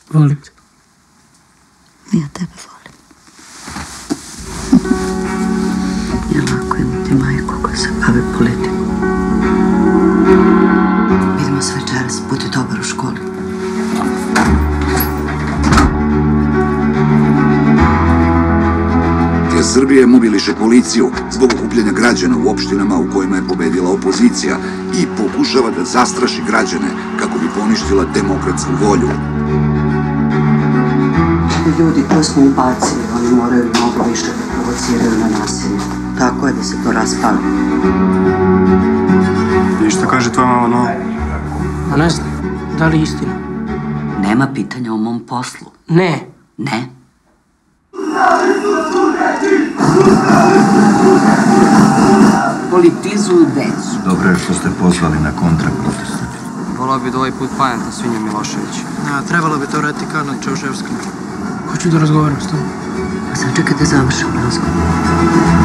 Volim te. Ja tebe volim. Nije lako imati majku koja se bavi politikom. Vidimo se večeras, budi dobar u školi. Srbije mobiliše policiju zbog okupljanja građana u opštinama u kojima je pobedila opozicija i pokušava da zastraši građane kako bi poništila demokratsku volju. Ljudi koje smo ubacili, oni moraju mnogo više da provociraju na nasilje. Tako je da se to raspali. I šta kaže tvoja mama novo? A ne znam, da li istina? Nema pitanja o mom poslu. Ne. Ne? Politizuju decu. Dobro je što ste pozvali na kontraprotest. Volao bi da ovaj put pajem na svinja Milošević. Trebalo bi to raditi kao nad Čauševskim. Hoću da razgovaram s tobom. Sad čekaj da završim razgovor.